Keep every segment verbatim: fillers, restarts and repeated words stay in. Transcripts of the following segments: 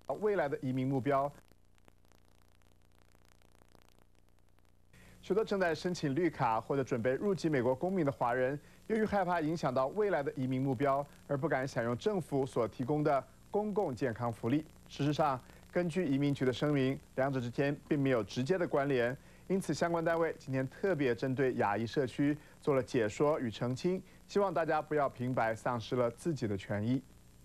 未来的移民目标。许多正在申请绿卡或者准备入籍美国公民的华人，由于害怕影响到未来的移民目标，而不敢享用政府所提供的公共健康福利。事实上，根据移民局的声明，两者之间并没有直接的关联。因此，相关单位今天特别针对亚裔社区做了解说与澄清，希望大家不要平白丧失了自己的权益。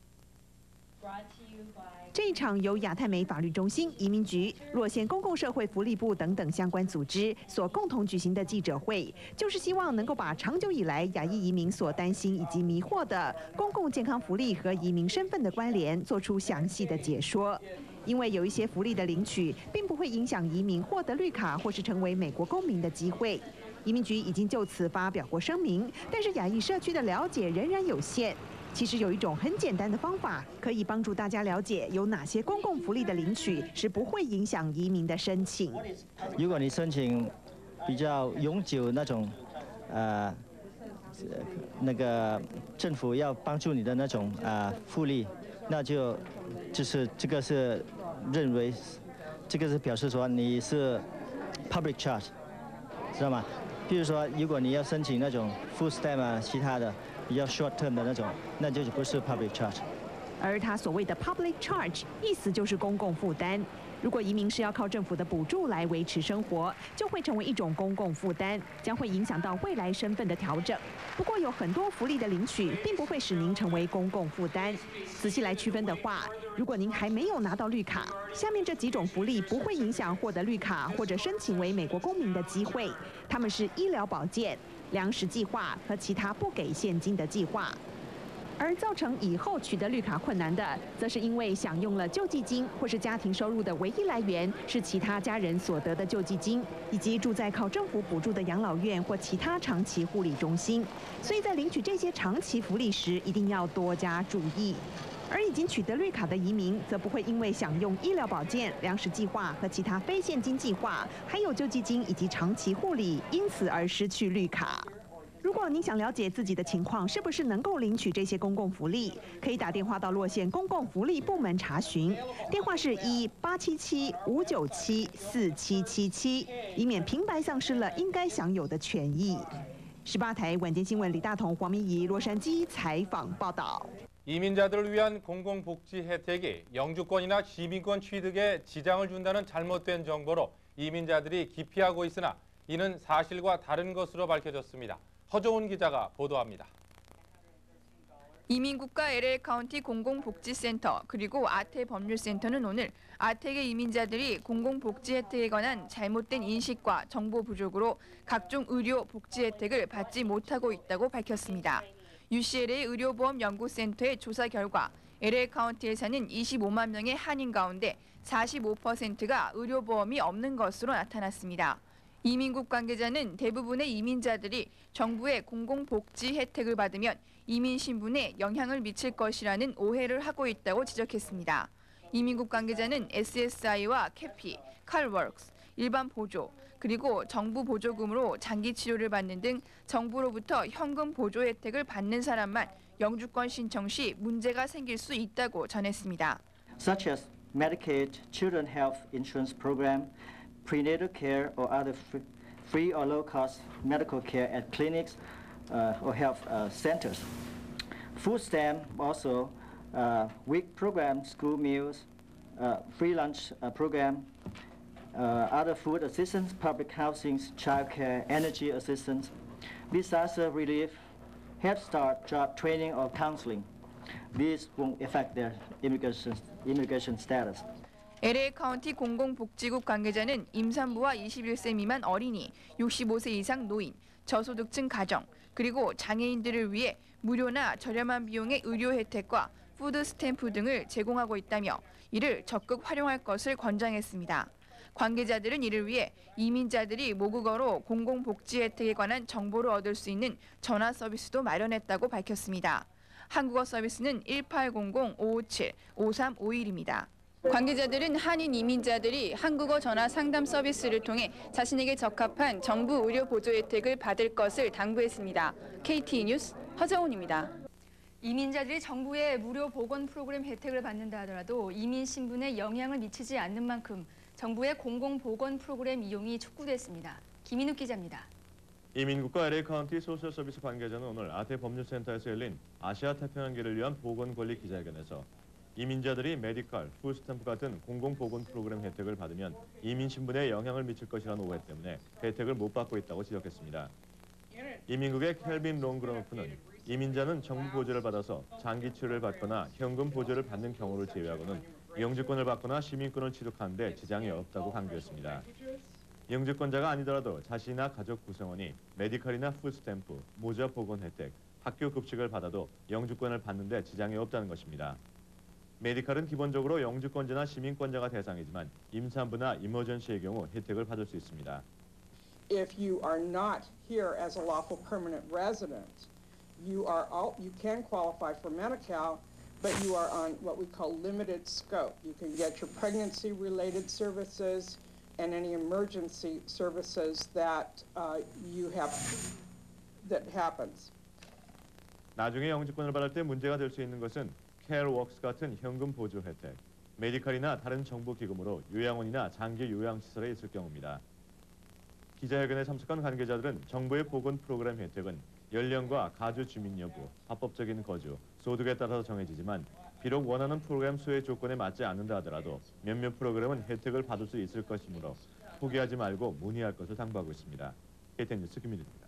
这一场由亚太美法律中心、移民局、洛县公共社会福利部等等相关组织所共同举行的记者会，就是希望能够把长久以来亚裔移民所担心以及迷惑的公共健康福利和移民身份的关联，做出详细的解说。因为有一些福利的领取，并不会影响移民获得绿卡或是成为美国公民的机会。移民局已经就此发表过声明，但是亚裔社区的了解仍然有限。其实有一种很简单的方法，可以帮助大家了解有哪些公共福利的领取是不会影响移民的申请。 如果你申请比较永久那种，呃，那个政府要帮助你的那种呃福利，那就就是这个是认为，这个是表示说你是 public charge， 知道吗？比如说，如果你要申请那种 food stamp 啊，其他的。比较 short term 的那种，那就是不是 public charge。 而他所谓的 public charge， 意思就是公共负担。如果移民是要靠政府的补助来维持生活，就会成为一种公共负担，将会影响到未来身份的调整。不过有很多福利的领取，并不会使您成为公共负担。仔细来区分的话，如果您还没有拿到绿卡，下面这几种福利不会影响获得绿卡或者申请为美国公民的机会。他们是医疗保健、粮食计划和其他不给现金的计划。而造成以后取得绿卡困难的，则是因为享用了救济金或是家庭收入的唯一来源是其他家人所得的救济金，以及住在靠政府补助的养老院或其他长期护理中心。所以在领取这些长期福利时，一定要多加注意。而已经取得绿卡的移民，则不会因为享用医疗保健、粮食计划和其他非现金计划，还有救济金以及长期护理，因此而失去绿卡。如果您想了解自己的情况是不是能够领取这些公共福利，可以打电话到洛县公共福利部门查询，电话是一八七七五九七四七七七，以免平白丧失了应该享有的权益。十八台晚间新闻李大同、黄明仪洛杉矶采访报道。 이민자들을 위한 공공복지 혜택이 영주권이나 시민권 취득에 지장을 준다는 잘못된 정보로 이민자들이 기피하고 있으나 이는 사실과 다른 것으로 밝혀졌습니다. 허정훈 기자가 보도합니다. 이민국가 엘에이 카운티 공공복지센터 그리고 아태 법률센터는 오늘 아텍의 이민자들이 공공복지 혜택에 관한 잘못된 인식과 정보 부족으로 각종 의료 복지 혜택을 받지 못하고 있다고 밝혔습니다. 유씨엘에이 의료보험연구센터의 조사 결과 엘에이 카운티에 사는 이십오만 명의 한인 가운데 사십오 퍼센트가 의료보험이 없는 것으로 나타났습니다. 이민국 관계자는 대부분의 이민자들이 정부의 공공복지 혜택을 받으면 이민 신분에 영향을 미칠 것이라는 오해를 하고 있다고 지적했습니다. 이민국 관계자는 에스에스아이와 캐피, 칼워크스, 일반 보조, 그리고 정부 보조금으로 장기 치료를 받는 등 정부로부터 현금 보조 혜택을 받는 사람만 영주권 신청 시 문제가 생길 수 있다고 전했습니다. Such as Medicaid, Children Health Insurance Program, prenatal care or other free or low-cost medical care at clinics uh, or health uh, centers. Food stamp also, uh, week program, school meals, uh, free lunch uh, program, uh, other food assistance, public housing, child care, energy assistance, disaster relief, Head Start, job training or counseling. These won't affect their immigration, immigration status. 엘에이 카운티 공공복지국 관계자는 임산부와 이십일 세 미만 어린이, 육십오 세 이상 노인, 저소득층 가정, 그리고 장애인들을 위해 무료나 저렴한 비용의 의료 혜택과 푸드 스탬프 등을 제공하고 있다며 이를 적극 활용할 것을 권장했습니다. 관계자들은 이를 위해 이민자들이 모국어로 공공복지 혜택에 관한 정보를 얻을 수 있는 전화 서비스도 마련했다고 밝혔습니다. 한국어 서비스는 일팔공공 오오칠 오삼오일입니다. 관계자들은 한인 이민자들이 한국어 전화 상담 서비스를 통해 자신에게 적합한 정부 의료 보조 혜택을 받을 것을 당부했습니다. 케이티이 뉴스 허정훈입니다. 이민자들이 정부의 무료 보건 프로그램 혜택을 받는다 하더라도 이민 신분에 영향을 미치지 않는 만큼 정부의 공공보건 프로그램 이용이 촉구됐습니다. 김인욱 기자입니다. 이민국과 엘에이 카운티 소셜 서비스 관계자는 오늘 아태 법률센터에서 열린 아시아 태평양계를 위한 보건권리 기자회견에서 이민자들이 메디컬, 풀스탬프 같은 공공보건 프로그램 혜택을 받으면 이민 신분에 영향을 미칠 것이라는 오해 때문에 혜택을 못 받고 있다고 지적했습니다. 이민국의 켈빈 롱그로노프는 이민자는 정부 보조를 받아서 장기 치료를 받거나 현금 보조를 받는 경우를 제외하고는 영주권을 받거나 시민권을 취득하는 데 지장이 없다고 강조했습니다. 영주권자가 아니더라도 자신이나 가족 구성원이 메디컬이나 풀스탬프, 모자 보건 혜택, 학교 급식을 받아도 영주권을 받는 데 지장이 없다는 것입니다. 메디컬은 기본적으로 영주권자나 시민권자가 대상이지만 임산부나 이머전시의 경우 혜택을 받을 수 있습니다. If you are not here as a lawful permanent resident, you are all, you can qualify for Medi-Cal, but you are on what we call limited scope. You can get your pregnancy-related services and any emergency services that uh, you have that happens. 나중에 영주권을 받을 때 문제가 될 수 있는 것은 케어웍스 같은 현금 보조 혜택, 메디컬이나 다른 정부 기금으로 요양원이나 장기 요양시설에 있을 경우입니다. 기자회견에 참석한 관계자들은 정부의 보건 프로그램 혜택은 연령과 가주 주민 여부, 합법적인 거주, 소득에 따라서 정해지지만 비록 원하는 프로그램 수혜 조건에 맞지 않는다 하더라도 몇몇 프로그램은 혜택을 받을 수 있을 것이므로 포기하지 말고 문의할 것을 당부하고 있습니다. 케이티엔 뉴스 김민우입니다.